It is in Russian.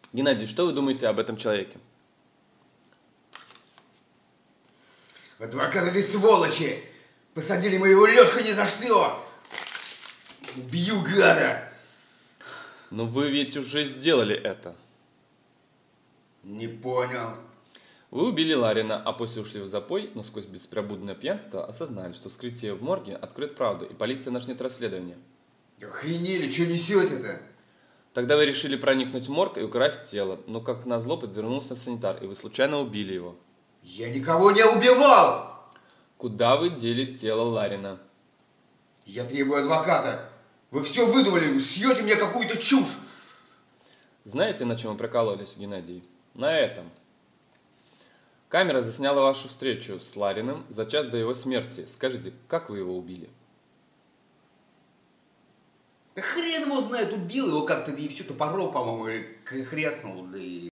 Геннадий, что вы думаете об этом человеке? Адвокаты этой сволочи! Посадили моего Лёшку ни за что! Убью, гада! Но вы ведь уже сделали это. Не понял. Вы убили Ларина, а после ушли в запой, но сквозь беспробудное пьянство осознали, что вскрытие в морге откроет правду, и полиция начнет расследование. Охренели, что несете-то? Тогда вы решили проникнуть в морг и украсть тело, но как назло подвернулся санитар, и вы случайно убили его. Я никого не убивал! Куда вы дели тело Ларина? Я требую адвоката. Вы все выдумали, вы шьете мне какую-то чушь. Знаете, на чем вы прокололись, Геннадий? На этом. Камера засняла вашу встречу с Лариным за час до его смерти. Скажите, как вы его убили? Да хрен его знает, убил его как-то, и все топором, по-моему, хряснул, да и...